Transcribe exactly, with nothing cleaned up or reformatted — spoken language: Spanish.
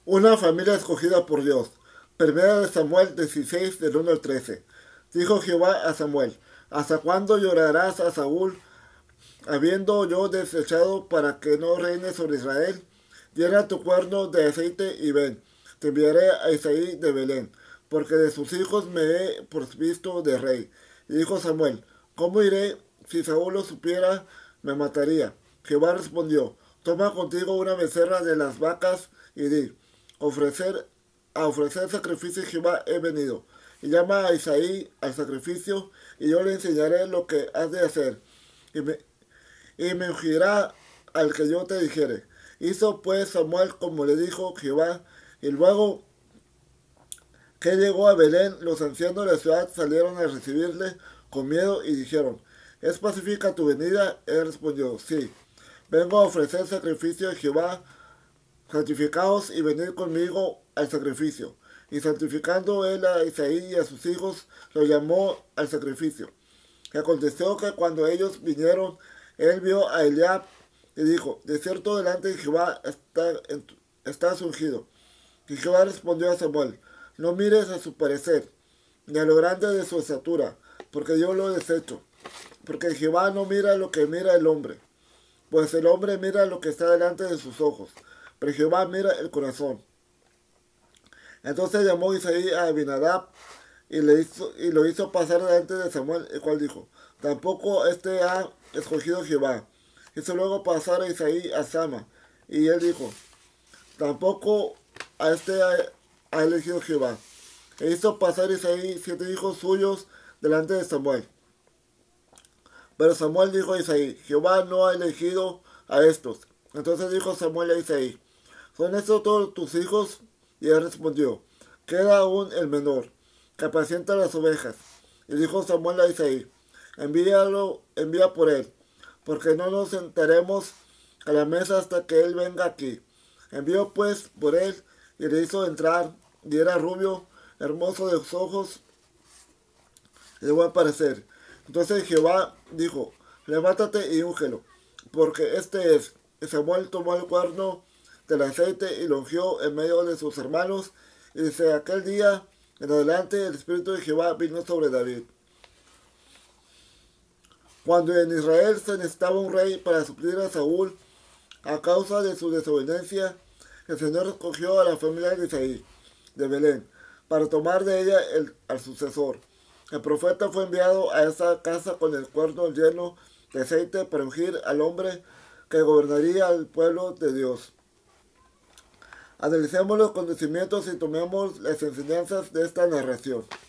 Una familia escogida por Dios. Primera de Samuel dieciséis, del uno al trece. Dijo Jehová a Samuel: ¿Hasta cuándo llorarás a Saúl, habiendo yo desechado para que no reine sobre Israel? Llena tu cuerno de aceite y ven. Te enviaré a Isaí de Belén, porque de sus hijos me he provisto de rey. Y dijo Samuel: ¿Cómo iré? Si Saúl lo supiera, me mataría. Jehová respondió: Toma contigo una becerra de las vacas y di: ofrecer, a ofrecer sacrificio a Jehová he venido. Y llama a Isaí al sacrificio, y yo le enseñaré lo que has de hacer. Y me, y me ungirá al que yo te dijere. Hizo pues Samuel como le dijo Jehová, y luego que llegó a Belén, los ancianos de la ciudad salieron a recibirle con miedo y dijeron: ¿Es pacífica tu venida? Él respondió: Sí. Vengo a ofrecer sacrificio a Jehová. Santificaos y venid conmigo al sacrificio. Y santificando él a Isaí y a sus hijos, los llamó al sacrificio. Y aconteció que cuando ellos vinieron, él vio a Eliab y dijo: De cierto delante de Jehová está, estás ungido. Y Jehová respondió a Samuel: No mires a su parecer, ni a lo grande de su estatura, porque yo lo desecho. Porque Jehová no mira lo que mira el hombre, pues el hombre mira lo que está delante de sus ojos, pero Jehová mira el corazón. Entonces llamó Isaí a Abinadab y, le hizo, y lo hizo pasar delante de Samuel, el cual dijo: Tampoco este ha escogido Jehová. Hizo luego pasar a Isaí a Sama, y él dijo: Tampoco a este ha, ha elegido Jehová. E hizo pasar Isaí siete hijos suyos delante de Samuel. Pero Samuel dijo a Isaí: Jehová no ha elegido a estos. Entonces dijo Samuel a Isaí: ¿Son estos todos tus hijos? Y él respondió: Queda aún el menor, que apacienta las ovejas. Y dijo Samuel a Isaí: Envíalo, envía por él, porque no nos sentaremos a la mesa hasta que él venga aquí. Envió pues por él, y le hizo entrar, y era rubio, hermoso de los ojos, y de buen parecer. Entonces Jehová dijo: Levántate y úngelo, porque este es. Y Samuel tomó el cuerno del aceite y lo ungió en medio de sus hermanos, y desde aquel día en adelante el Espíritu de Jehová vino sobre David. Cuando en Israel se necesitaba un rey para suplir a Saúl a causa de su desobediencia, el Señor escogió a la familia de Isaí, de Belén, para tomar de ella el, al sucesor. El profeta fue enviado a esa casa con el cuerno lleno de aceite para ungir al hombre que gobernaría al pueblo de Dios. Analicemos los conocimientos y tomemos las enseñanzas de esta narración.